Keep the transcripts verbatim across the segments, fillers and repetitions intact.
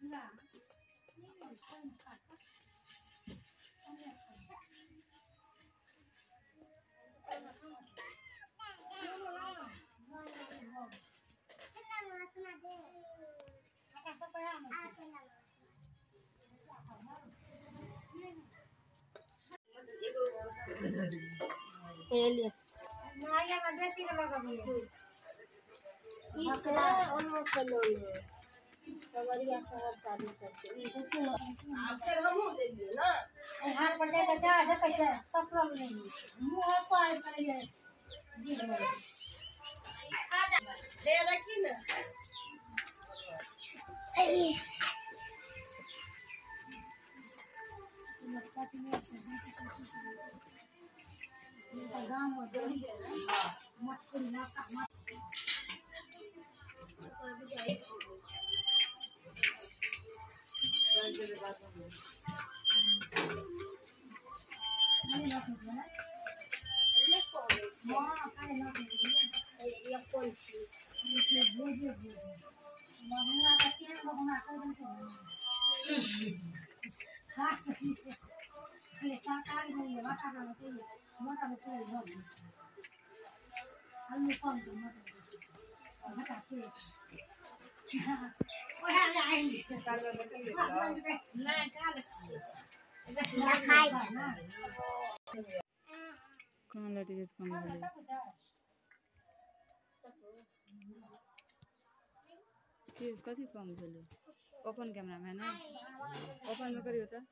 खबरिया शहर शादी सब के ई देखियो ना फिर हमहु देलिए ना हाथ पर लेके जा देखे छै ससुर में नहीं मुंह पर करे जी बोल ले रखी ना गांव में जल्दी मत कोई ना मत कहाँ लड़ी जिस कम बोले कि कथी कम बोले ओपन कैमरा में ना ओपन में करियो तो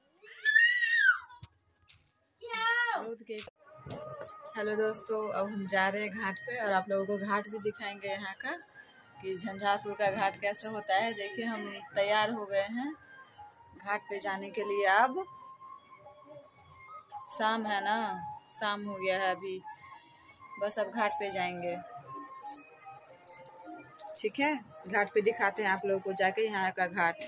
बहुत के। हेलो दोस्तों, अब हम जा रहे हैं घाट पे और आप लोगों को घाट भी दिखाएंगे यहाँ का कि झंझारपुर का घाट कैसे होता है। देखिए हम तैयार हो गए हैं घाट पे जाने के लिए। अब शाम है ना, शाम हो गया है अभी, बस अब घाट पे जाएंगे। ठीक है, घाट पे दिखाते हैं आप लोगों को जाके यहाँ का घाट।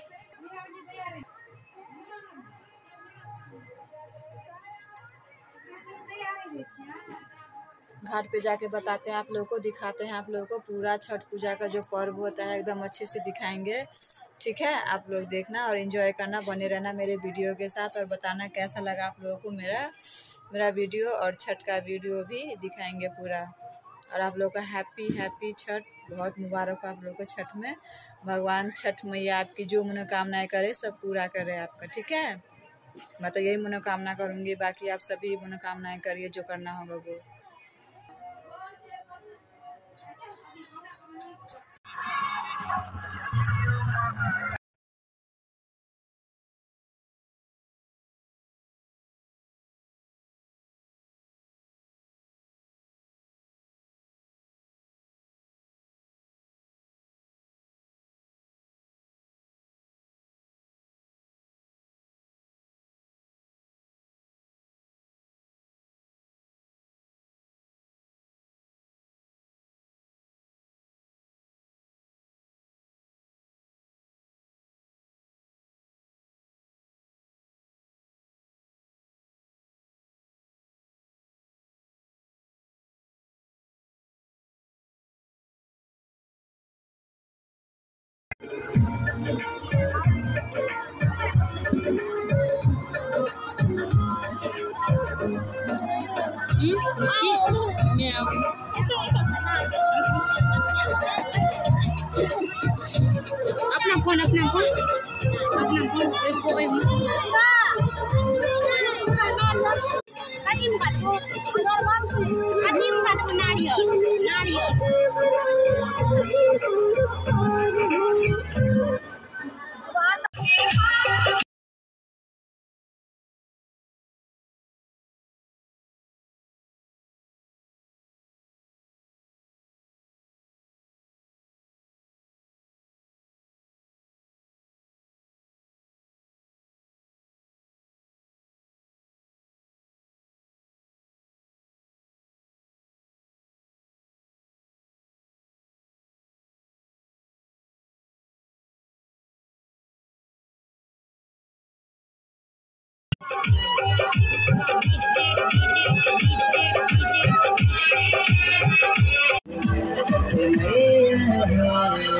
घाट पे जाके बताते हैं आप लोगों को, दिखाते हैं आप लोगों को पूरा छठ पूजा का जो पर्व होता है एकदम अच्छे से दिखाएंगे। ठीक है, आप लोग देखना और एंजॉय करना, बने रहना मेरे वीडियो के साथ और बताना कैसा लगा आप लोगों को मेरा मेरा वीडियो। और छठ का वीडियो भी दिखाएंगे पूरा। और आप लोगों का हैप्पी हैप्पी छठ, बहुत मुबारक हो आप लोगों को छठ में। भगवान छठ मैया आपकी जो मनोकामनाएं करे सब पूरा करे आपका। ठीक है, मैं तो यही मनोकामना करूँगी, बाकी आप सभी मनोकामनाएं करिए जो करना होगा वो। अपना फोन अपना फोन अपना फोन कथी मुका दो कथी मुका दो नारियल नारियल Yeah.